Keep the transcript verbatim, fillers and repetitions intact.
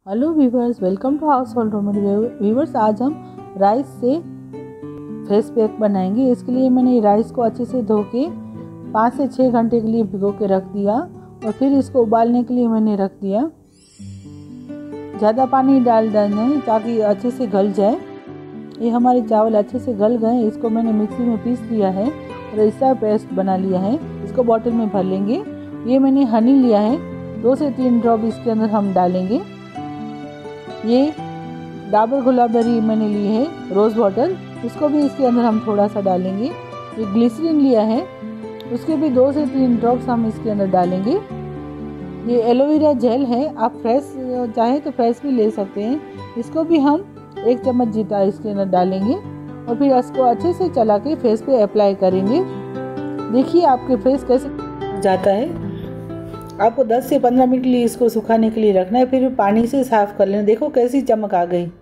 Hello viewers, welcome to household remedy. Viewers, आज हम rice से फेस पैक बनाएंगे। इसके लिए मैंने राइस को अच्छे से धो के पाँच से छः घंटे के लिए भिगो के रख दिया और फिर इसको उबालने के लिए मैंने रख दिया। ज़्यादा पानी डाल देना है ताकि अच्छे से गल जाए। ये हमारे चावल अच्छे से गल गए। इसको मैंने मिक्सी में पीस लिया है और ऐसा पेस्ट बना लिया है। इसको बॉटल में भर लेंगे। ये मैंने हनी लिया है, दो से तीन ड्रॉप इसके अंदर हम डालेंगे। ये डाबर गुलाबरी मैंने ली है, रोज़ वाटर, इसको भी इसके अंदर हम थोड़ा सा डालेंगे। ये ग्लिसरीन लिया है, उसके भी दो से तीन ड्रॉप्स हम इसके अंदर डालेंगे। ये एलोवेरा जेल है, आप फ्रेश चाहे तो फ्रेश भी ले सकते हैं। इसको भी हम एक चम्मच जीता इसके अंदर डालेंगे और फिर इसको अच्छे से चला के फेस पे अप्लाई करेंगे। देखिए आपके फेस कैसे जाता है। आपको दस से पंद्रह मिनट के लिए इसको सुखाने के लिए रखना है, फिर पानी से साफ़ कर लेना। देखो कैसी चमक आ गई।